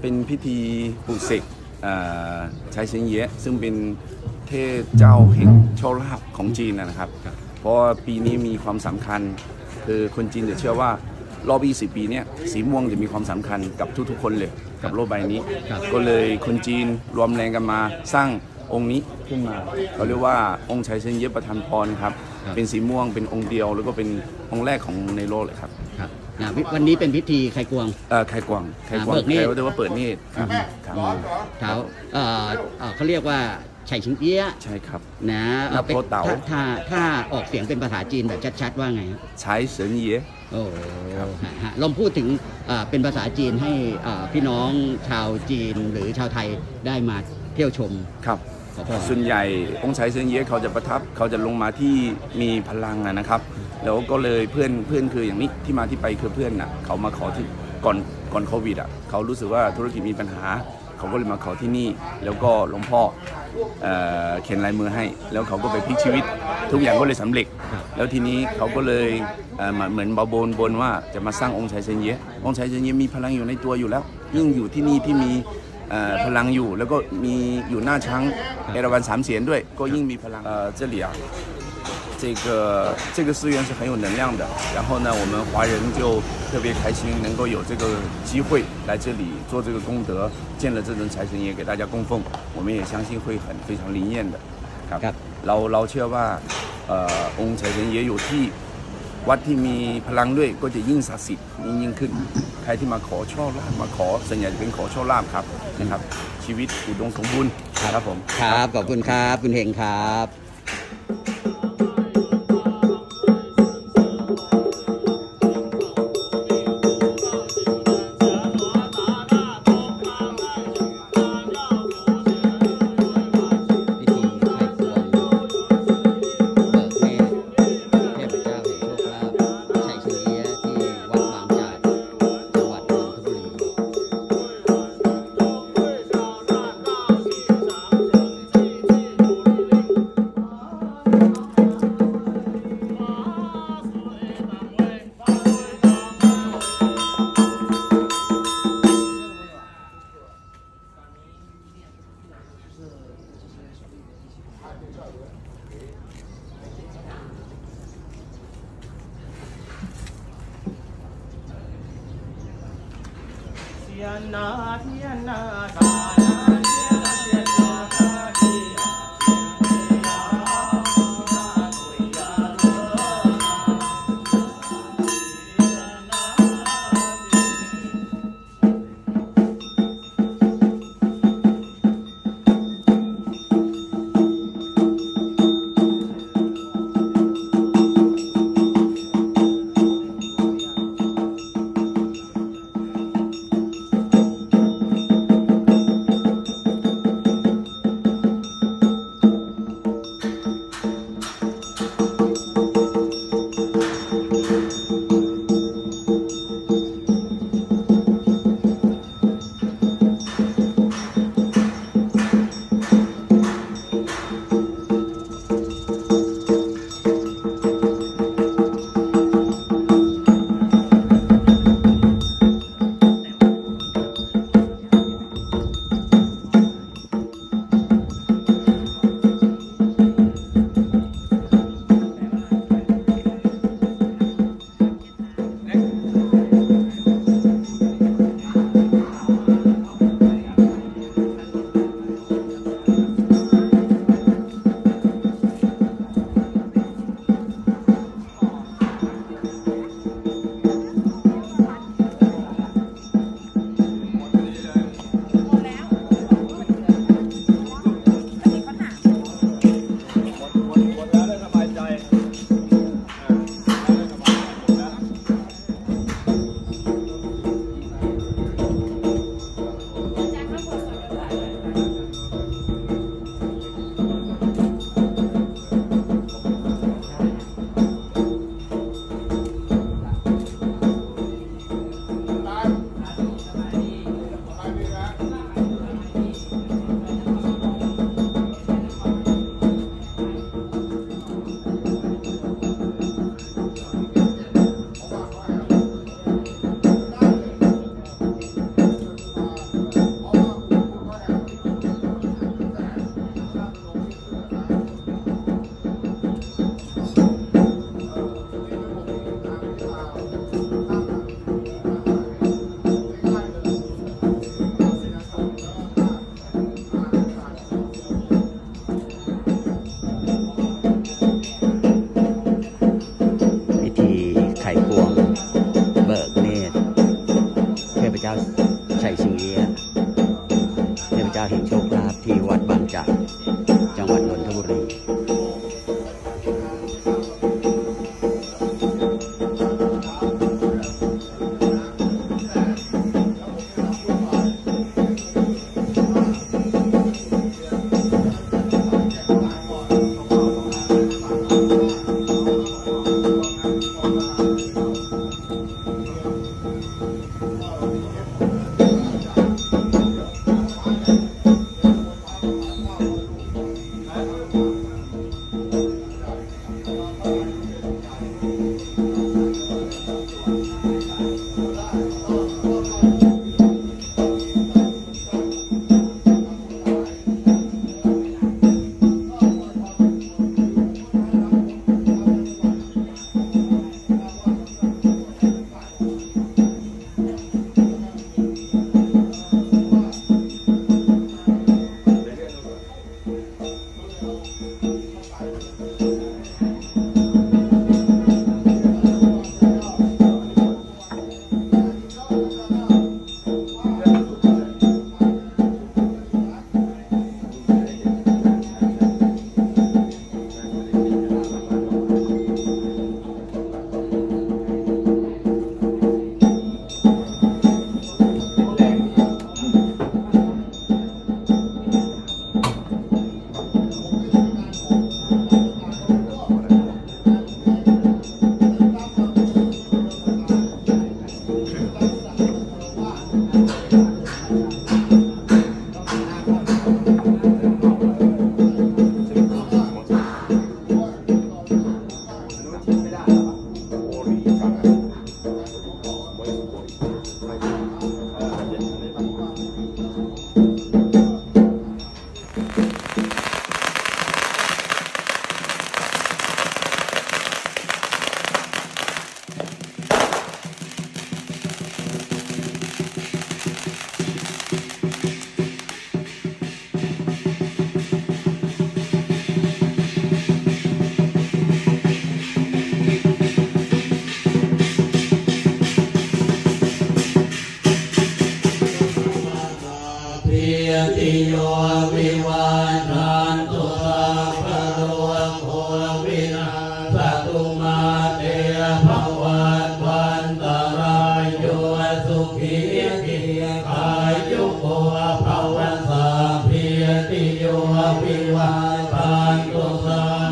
เป็นพิธีปลุกเสกไฉเซินเย่ซึ่งเป็นเทพเจ้าแห่งโชคลาภของจีนนะครับเพราะปีนี้มีความสำคัญคือคนจีนจะเชื่อว่ารอบ20 ปีเนี่ยสีม่วงจะมีความสำคัญกับทุกๆคนเลยกับโลกใบนี้ก็เลยคนจีนรวมแรงกันมาสร้างองค์นี้ขึ้นมาเขาเรียกว่าองค์ไฉเซินเย่ประทานพรครับเป็นสีม่วงเป็นองค์เดียวแล้วก็เป็นองค์แรกของในโลกเลยครับวันนี้เป็นพิธีไขกวงไขกวงเปิดเนตรเรียกว่าเปิดเนตรครับเท้าเขาเรียกว่าไฉชิงเอี้ยใช่ครับนะถ้าออกเสียงเป็นภาษาจีนแบบชัดๆว่าไงไฉเซินเย่โอ้ลองพูดถึงเป็นภาษาจีนให้พี่น้องชาวจีนหรือชาวไทยได้มาเที่ยวชมครับส่วนใหญ่องค์ไฉเซินเย่เขาจะประทับเขาจะลงมาที่มีพลังนะครับแล้วก็เลยเพื่อนคืออย่างนี้ที่มาที่ไปคือเพื่อนเขามาขอที่ก่อนโควิดเขารู้สึกว่าธุรกิจมีปัญหาเขาก็เลยมาขอที่นี่แล้วก็หลวงพ่อเขียนลายมือให้แล้วเขาก็ไปพลิกชีวิตทุกอย่างก็เลยสำเร็จแล้วทีนี้เขาก็เลยเหมือนบนว่าจะมาสร้างองค์ไฉเซินเย่องค์ไฉเซินเย่มีพลังอยู่ในตัวอยู่แล้วยิ่งอยู่ที่นี่ที่มีพลังอยู่แล้วก็มีอยู่หน้าช้างเอราวัณ3 เสียนด้วยก็ยิ่งมีพลัง这里这个寺院是很有能量的，然后呢，我们华人就特别开心能够有这个机会来这里做这个功德，建了这尊财神爷给大家供奉，我们也相信会非常灵验的。ครับเราเชื่อว่าองค์ไฉเซินเย่อยู่ที่วัดที่มีพลังด้วยก็จะยิ่งศักดิ์สิทธิ์ยิ่งขึ้นใครที่มาขอโชคลาภมาขอส่วนใหญ่จะเป็นขอโชคลาภครับนะครับชีวิตอุดมสมบูรณ์ครับผมครับขอบคุณครับคุณเฮงครับ天哪，天哪！ โยวิวันทันตุสัพพะโลกโควินาศตุมาเตภวันวันตรายโยสุขีติอายุโกภวันสัพพิติโยวิวันทันตุสัพ